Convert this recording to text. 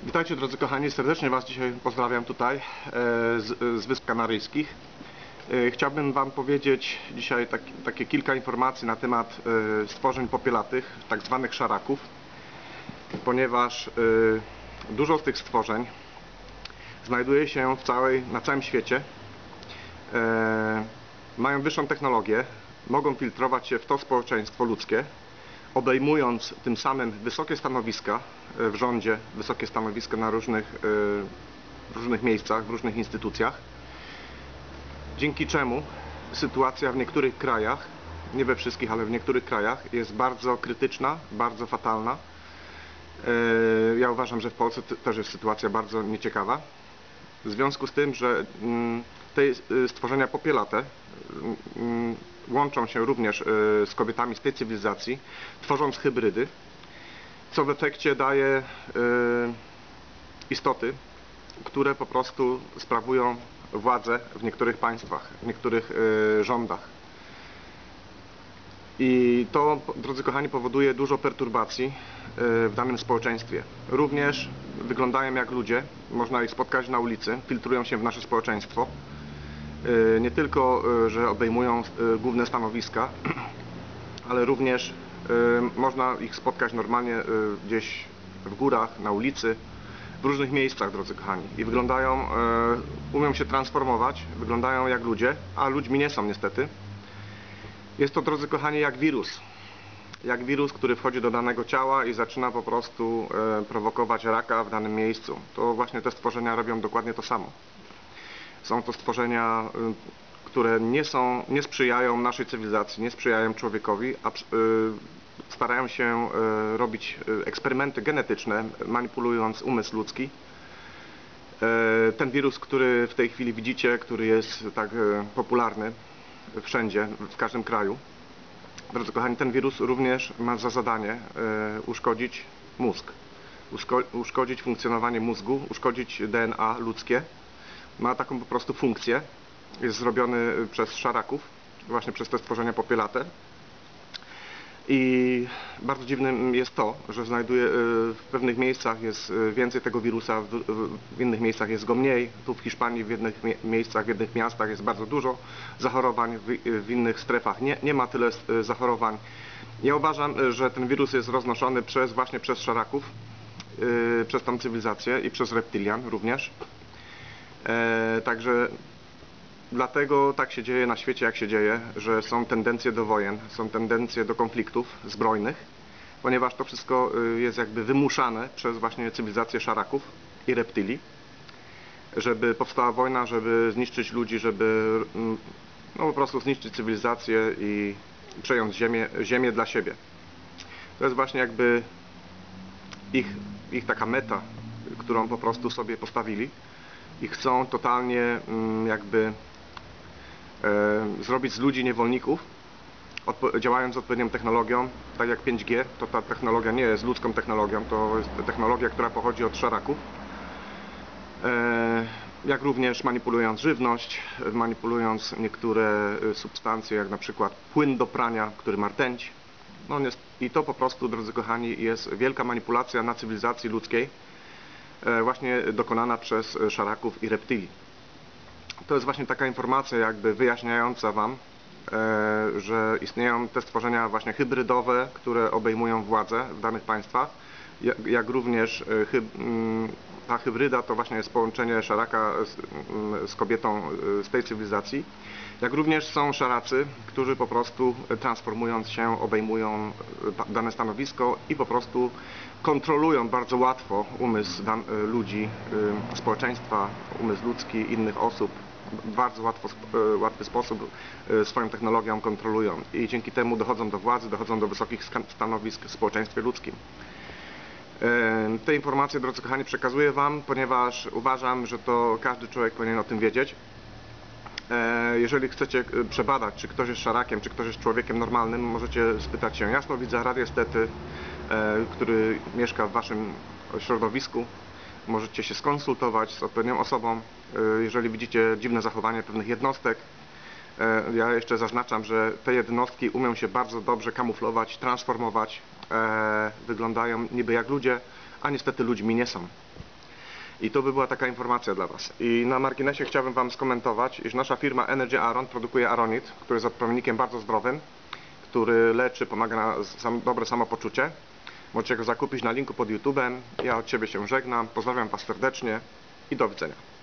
Witajcie drodzy kochani, serdecznie Was dzisiaj pozdrawiam tutaj z Wysp Kanaryjskich. Chciałbym Wam powiedzieć dzisiaj takie kilka informacji na temat stworzeń popielatych, tak zwanych szaraków, ponieważ dużo z tych stworzeń znajduje się na całym świecie, mają wyższą technologię, mogą filtrować się w to społeczeństwo ludzkie, obejmując tym samym wysokie stanowiska w rządzie, wysokie stanowiska na w różnych miejscach, w różnych instytucjach, dzięki czemu sytuacja w niektórych krajach, nie we wszystkich, ale w niektórych krajach jest bardzo krytyczna, bardzo fatalna. Ja uważam, że w Polsce też jest sytuacja bardzo nieciekawa. W związku z tym, że te stworzenia popielate łączą się również z kobietami z tej cywilizacji, tworząc hybrydy, co w efekcie daje istoty, które po prostu sprawują władzę w niektórych państwach, w niektórych rządach. I to, drodzy kochani, powoduje dużo perturbacji w danym społeczeństwie. Również wyglądają jak ludzie, można ich spotkać na ulicy, filtrują się w nasze społeczeństwo. Nie tylko, że obejmują główne stanowiska, ale również można ich spotkać normalnie gdzieś w górach, na ulicy, w różnych miejscach, drodzy kochani. I umią się transformować, wyglądają jak ludzie, a ludźmi nie są niestety. Jest to, drodzy kochani, jak wirus. Jak wirus, który wchodzi do danego ciała i zaczyna po prostu prowokować raka w danym miejscu. To właśnie te stworzenia robią dokładnie to samo. Są to stworzenia, które nie sprzyjają naszej cywilizacji, nie sprzyjają człowiekowi, a starają się robić eksperymenty genetyczne, manipulując umysł ludzki. Ten wirus, który w tej chwili widzicie, który jest tak popularny wszędzie, w każdym kraju, drodzy kochani, ten wirus również ma za zadanie uszkodzić mózg, uszkodzić funkcjonowanie mózgu, uszkodzić DNA ludzkie. Ma taką po prostu funkcję, jest zrobiony przez szaraków, właśnie przez te stworzenia popielate. I bardzo dziwnym jest to, że w pewnych miejscach jest więcej tego wirusa, w innych miejscach jest go mniej. Tu w Hiszpanii w jednych miejscach, w jednych miastach jest bardzo dużo zachorowań, w innych strefach nie ma tyle zachorowań. Ja uważam, że ten wirus jest roznoszony właśnie przez szaraków, przez tą cywilizację i przez reptilian również. Także dlatego tak się dzieje na świecie, jak się dzieje, że są tendencje do wojen, są tendencje do konfliktów zbrojnych, ponieważ to wszystko jest jakby wymuszane przez właśnie cywilizację szaraków i reptilii, żeby powstała wojna, żeby zniszczyć ludzi, żeby po prostu zniszczyć cywilizację i przejąć ziemię dla siebie. To jest właśnie jakby ich taka meta, którą po prostu sobie postawili i chcą totalnie jakby zrobić z ludzi niewolników, działając z odpowiednią technologią, tak jak 5G, to ta technologia nie jest ludzką technologią, to jest technologia, która pochodzi od szaraków. Jak również manipulując żywność, manipulując niektóre substancje, jak na przykład płyn do prania, który ma rtęć. I to po prostu, drodzy kochani, jest wielka manipulacja na cywilizacji ludzkiej, właśnie dokonana przez szaraków i reptilii. To jest właśnie taka informacja jakby wyjaśniająca Wam, że istnieją te stworzenia właśnie hybrydowe, które obejmują władzę w danych państwach, jak również ta hybryda to właśnie jest połączenie szaraka z kobietą z tej cywilizacji, jak również są szaracy, którzy po prostu transformując się obejmują dane stanowisko i po prostu kontrolują bardzo łatwo umysł ludzi, społeczeństwa, umysł ludzki, innych osób. W bardzo łatwy sposób swoją technologią kontrolują i dzięki temu dochodzą do władzy, dochodzą do wysokich stanowisk w społeczeństwie ludzkim. Te informacje, drodzy kochani, przekazuję Wam, ponieważ uważam, że to każdy człowiek powinien o tym wiedzieć. Jeżeli chcecie przebadać, czy ktoś jest szarakiem, czy ktoś jest człowiekiem normalnym, możecie spytać się jasnowidza, radiestety, który mieszka w Waszym środowisku. Możecie się skonsultować z odpowiednią osobą, jeżeli widzicie dziwne zachowanie pewnych jednostek. Ja jeszcze zaznaczam, że te jednostki umią się bardzo dobrze kamuflować, transformować, wyglądają niby jak ludzie, a niestety ludźmi nie są. I to by była taka informacja dla Was. I na marginesie chciałbym Wam skomentować, iż nasza firma Energy Aron produkuje aronit, który jest odpowiednikiem bardzo zdrowym, który leczy, pomaga na dobre samopoczucie. Możecie go zakupić na linku pod YouTube'em. Ja od Ciebie się żegnam, pozdrawiam Was serdecznie i do widzenia.